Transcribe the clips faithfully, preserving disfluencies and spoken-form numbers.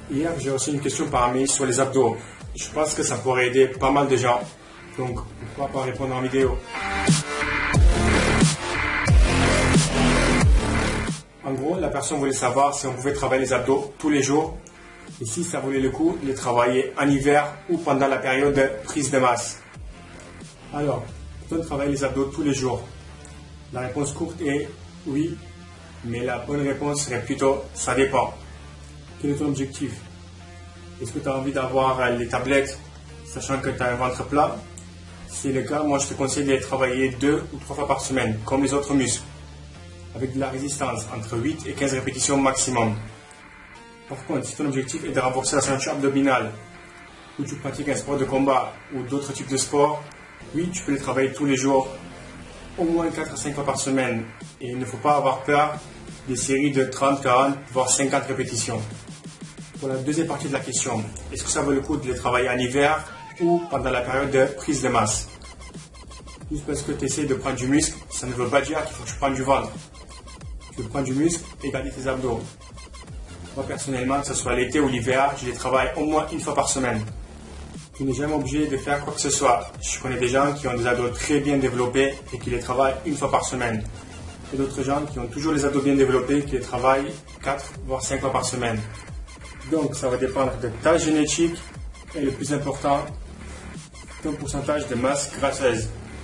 Hier, j'ai reçu une question par mail sur les abdos. Je pense que ça pourrait aider pas mal de gens. Donc, pourquoi pas répondre en vidéo? En gros, la personne voulait savoir si on pouvait travailler les abdos tous les jours et si ça valait le coup de les travailler en hiver ou pendant la période de prise de masse. Alors, peut-on travailler les abdos tous les jours? La réponse courte est oui, mais la bonne réponse serait plutôt ça dépend. Quel est ton objectif? Est-ce que tu as envie d'avoir les tablettes sachant que tu as un ventre plat? Si c'est le cas, moi je te conseille de les travailler deux ou trois fois par semaine, comme les autres muscles, avec de la résistance, entre huit et quinze répétitions maximum. Par contre, si ton objectif est de renforcer la ceinture abdominale, ou tu pratiques un sport de combat ou d'autres types de sports, oui, tu peux les travailler tous les jours, au moins quatre à cinq fois par semaine. Et il ne faut pas avoir peur des séries de trente, quarante, voire cinquante répétitions. Pour la deuxième partie de la question, est-ce que ça vaut le coup de les travailler en hiver ou pendant la période de prise de masse? Juste parce que tu essaies de prendre du muscle, ça ne veut pas dire qu'il faut que tu prennes du ventre. Tu veux prendre du muscle et garder tes abdos. Moi personnellement, que ce soit l'été ou l'hiver, je les travaille au moins une fois par semaine. Tu n'es jamais obligé de faire quoi que ce soit. Je connais des gens qui ont des abdos très bien développés et qui les travaillent une fois par semaine. Et d'autres gens qui ont toujours les abdos bien développés qui les travaillent quatre voire cinq fois par semaine. Donc ça va dépendre de ta génétique et le plus important, ton pourcentage de masse grasseuse.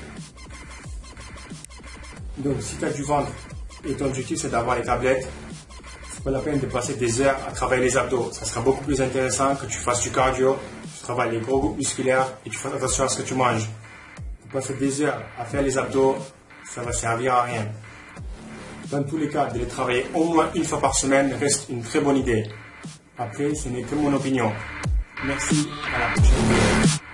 Donc si tu as du ventre et ton objectif c'est d'avoir les tablettes, c'est pas la peine de passer des heures à travailler les abdos. Ça sera beaucoup plus intéressant que tu fasses du cardio, tu travailles les gros groupes musculaires et tu fasses attention à ce que tu manges. Pour passer des heures à faire les abdos, ça va servir à rien. Dans tous les cas, de les travailler au moins une fois par semaine reste une très bonne idée. Après, ce n'est que mon opinion. Merci, à la prochaine vidéo.